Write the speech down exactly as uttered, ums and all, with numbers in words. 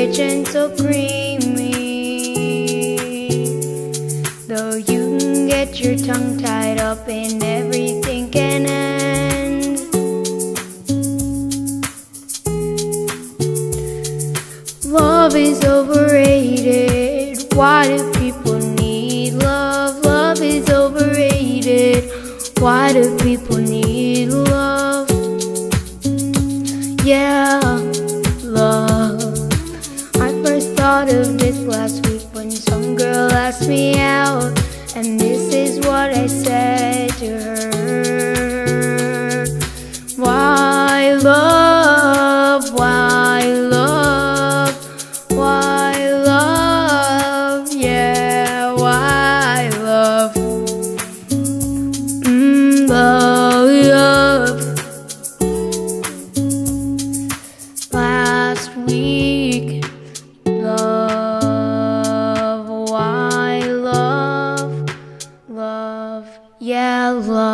rich and so creamy. Though you can get your tongue tied up and everything can end. Love is overrated. Why do people need love? Love is overrated. Why do people need love? Yeah, love. I first thought of this last week when some girl asked me out, and this is what I said to her. Why love? Why love? Why love? Yeah, why love? Mm, love, love. Last week, love, why love, love, yeah, love.